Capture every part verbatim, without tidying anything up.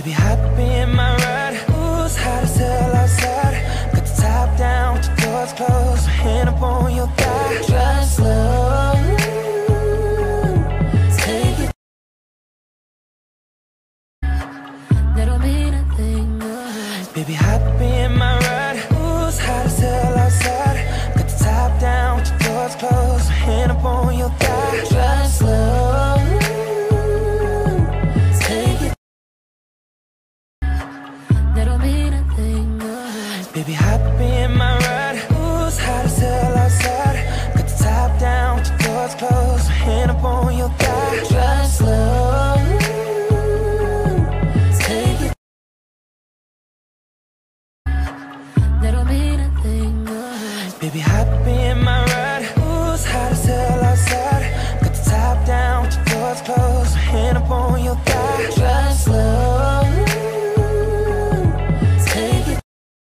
Baby, hop in my ride. Ooh, it's hot as hell outside. Got the top down with the doors closed. Hand up on your thigh. Drive slow. Take it. That don't mean a thing, no. Baby, hop in my ride. Ooh, it's hot as hell outside. Got the top down with the doors closed. Hand up on your thigh. Drive slow. Take it. That don't mean a thing, no. Baby, hop in my ride. Ooh, it's hot as hell outside. Got the top down with the doors closed. Hand up on your thigh. Drive slow. Take it. That don't mean a thing, no. Baby, hop in my ride. Ooh, it's hot as hell outside. Got the top down with the doors closed. Hand up on your thigh. Drive slow. Take it.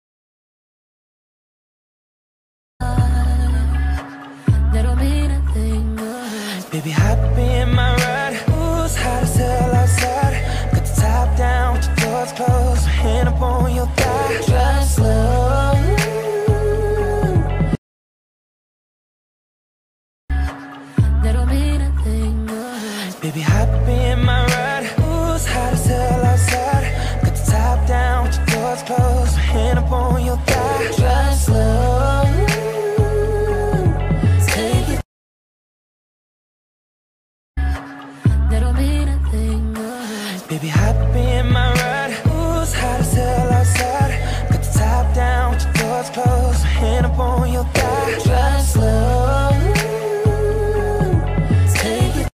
That don't mean a thing, no. Baby, hop in my ride. Ooh, it's hot as hell outside. Got the top down with the doors closed. Hand up on your thigh. Drive slow. That don't mean a thing, no. Baby, hop in my ride. Ooh, it's hot as hell outside. Got the top down with the doors closed. Hand up on your thigh. Drive slow. Take it. That don't mean a thing, no. Baby, hop in my ride. Ooh, it's hot as hell outside. Got the top down with the doors closed. Hand up on your thigh. Drive slow. Take it.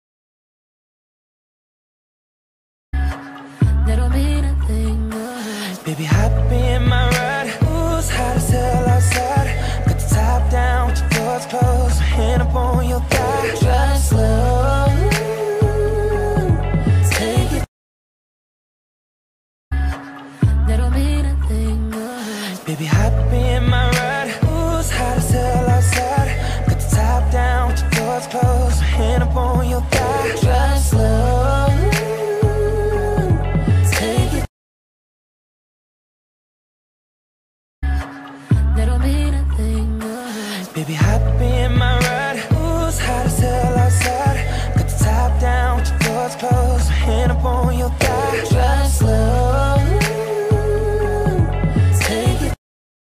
That don't mean a thing, no. Baby, hop in my ride. Ooh, it's hot as hell outside. Got the top down with the doors closed. Hand up on your thigh. Drive slow. Take it. That don't mean a thing, no. Baby, hop in my ride. Ooh, it's hot as hell outside. Got the top down with the doors closed. Hand up on your thigh. Drive slow. Take it. That don't mean a thing, no. Baby, hop in my ride. Ooh, it's hot as hell outside. Got the top down with the doors closed. Hand up on your thigh. Drive slow. Take it.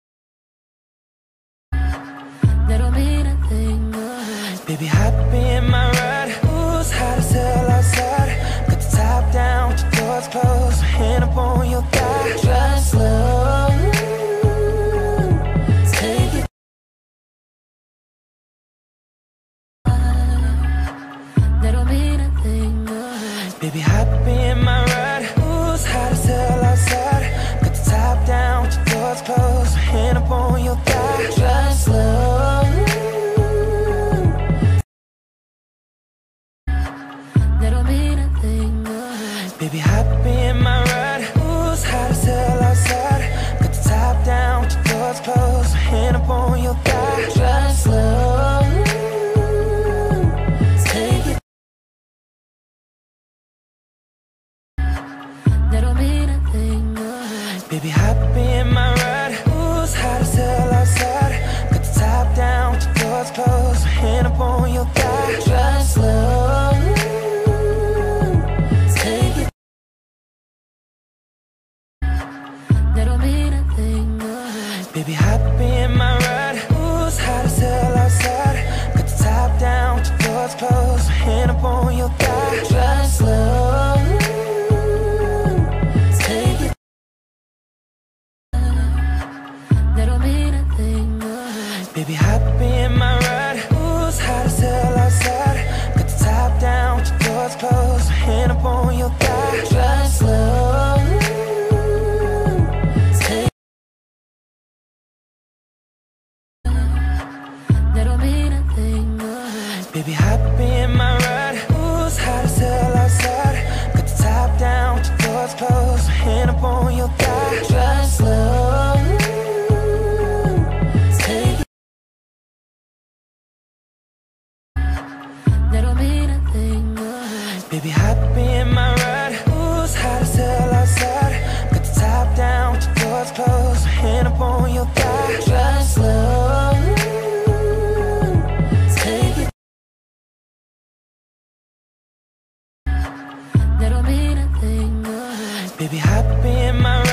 That don't mean a thing, no. Baby, hop in my ride. Ooh, it's hot as hell outside. Got the top down with the doors closed. Hand up on your thigh. Drive slow. Take it. That don't mean a thing, no. Baby, hop in my ride. Ooh, it's hot as hell outside. Got the top down with the doors closed. Hand up on your thigh. Drive slow. That don't mean a thing, no. Baby, hop in my ride. Ooh, it's hot as hell outside. Got the top down with the doors closed. Hand up on your thigh. Drive slow. Take it. That don't mean a thing, no. Baby, hop in my ride. Ooh, it's hot as hell outside. Got the top down with the doors closed. Hand up on your thigh. Drive slow. Take it. That don't mean a thing, no. Baby, hop in my ride. Ooh, it's hot as hell outside. Got the top down with the doors closed. Hand up on your thigh. Drive slow. Take it. That don't mean a thing, no. Baby, hop in my ride. Ooh, it's hot as hell outside. Got the top down with the doors closed. Hand up on your thigh. Drive slow. Take. That don't mean a thing, no. Baby, hop in my ride. Ooh, it's hot as hell outside. Got the top down with the doors closed. Hand up on your thigh. Drive slow. Take it. That don't mean a thing, no. Baby, hop in my ride. Ooh, it's hot as hell outside. Baby, hop in my